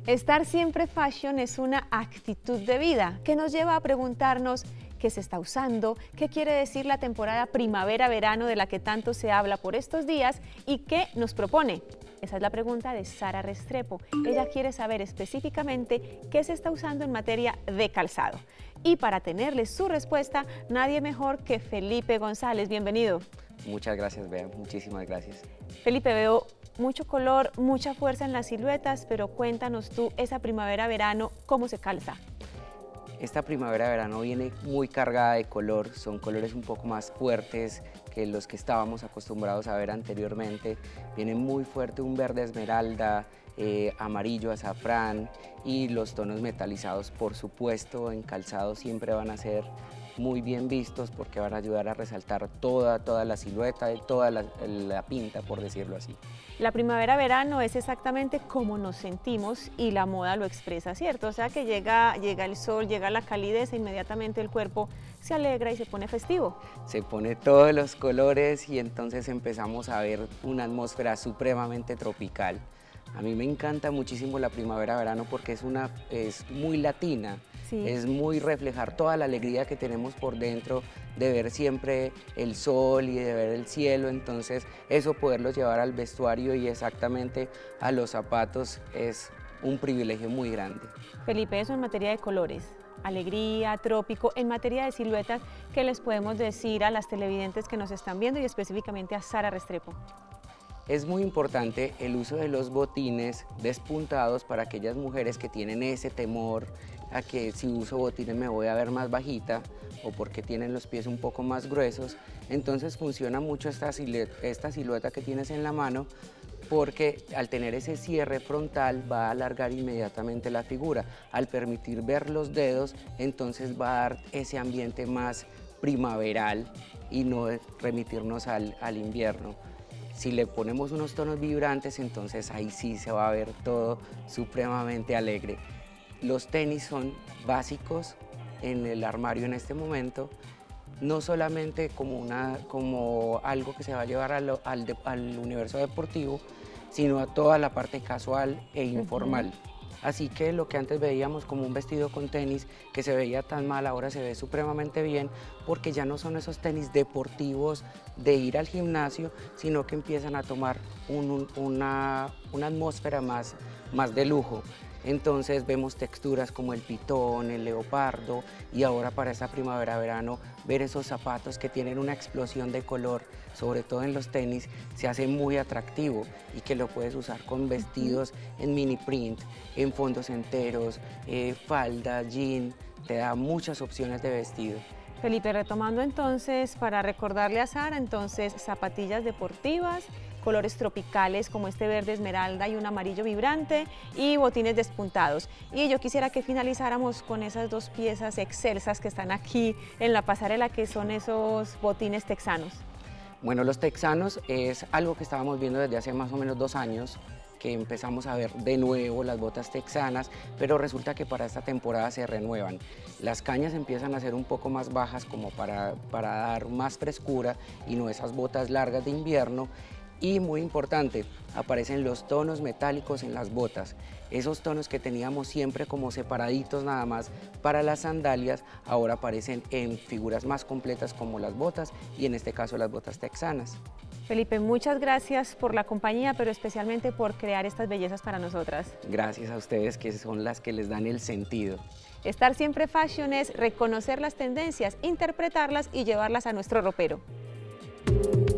Estar siempre fashion es una actitud de vida que nos lleva a preguntarnos qué se está usando, qué quiere decir la temporada primavera-verano de la que tanto se habla por estos días y qué nos propone. Esa es la pregunta de Sara Restrepo. Ella quiere saber específicamente qué se está usando en materia de calzado. Y para tenerle su respuesta, nadie mejor que Felipe González. Bienvenido. Muchas gracias, Bea. Muchísimas gracias. Felipe, veo mucho color, mucha fuerza en las siluetas, pero cuéntanos tú, esa primavera-verano, ¿cómo se calza? Esta primavera-verano viene muy cargada de color, son colores un poco más fuertes que los que estábamos acostumbrados a ver anteriormente. Viene muy fuerte un verde esmeralda, amarillo azafrán y los tonos metalizados, por supuesto, en calzado siempre van a ser muy bien vistos porque van a ayudar a resaltar toda la silueta, toda la pinta, por decirlo así. La primavera-verano es exactamente como nos sentimos y la moda lo expresa, ¿cierto? O sea que llega el sol, llega la calidez e inmediatamente el cuerpo se alegra y se pone festivo. Se pone todos los colores y entonces empezamos a ver una atmósfera supremamente tropical. A mí me encanta muchísimo la primavera-verano porque es muy latina. Sí. Es muy reflejar toda la alegría que tenemos por dentro de ver siempre el sol y de ver el cielo, entonces eso poderlo llevar al vestuario y exactamente a los zapatos es un privilegio muy grande. Felipe, eso en materia de colores, alegría, trópico, en materia de siluetas, ¿qué les podemos decir a las televidentes que nos están viendo y específicamente a Sara Restrepo? Es muy importante el uso de los botines despuntados para aquellas mujeres que tienen ese temor a que si uso botines me voy a ver más bajita o porque tienen los pies un poco más gruesos. Entonces funciona mucho esta silueta que tienes en la mano porque al tener ese cierre frontal va a alargar inmediatamente la figura. Al permitir ver los dedos, entonces va a dar ese ambiente más primaveral y no remitirnos al invierno. Si le ponemos unos tonos vibrantes, entonces ahí sí se va a ver todo supremamente alegre. Los tenis son básicos en el armario en este momento, no solamente como algo que se va a llevar al universo deportivo, sino a toda la parte casual e informal. Así que lo que antes veíamos como un vestido con tenis que se veía tan mal, ahora se ve supremamente bien porque ya no son esos tenis deportivos de ir al gimnasio, sino que empiezan a tomar una atmósfera más de lujo. Entonces vemos texturas como el pitón, el leopardo y ahora para esta primavera-verano ver esos zapatos que tienen una explosión de color, sobre todo en los tenis, se hace muy atractivo y que lo puedes usar con vestidos en mini print, en fondos enteros, falda, jean, te da muchas opciones de vestido. Felipe, retomando entonces, para recordarle a Sara, entonces zapatillas deportivas, colores tropicales como este verde esmeralda y un amarillo vibrante y botines despuntados. Y yo quisiera que finalizáramos con esas dos piezas excelsas que están aquí en la pasarela, que son esos botines texanos. Bueno, los texanos es algo que estábamos viendo desde hace más o menos 2 años, que empezamos a ver de nuevo las botas texanas, pero resulta que para esta temporada se renuevan. Las cañas empiezan a ser un poco más bajas como para dar más frescura y no esas botas largas de invierno. Y muy importante, aparecen los tonos metálicos en las botas. Esos tonos que teníamos siempre como separaditos nada más para las sandalias, ahora aparecen en figuras más completas como las botas y en este caso las botas texanas. Felipe, muchas gracias por la compañía, pero especialmente por crear estas bellezas para nosotras. Gracias a ustedes, que son las que les dan el sentido. Estar siempre fashion es reconocer las tendencias, interpretarlas y llevarlas a nuestro ropero.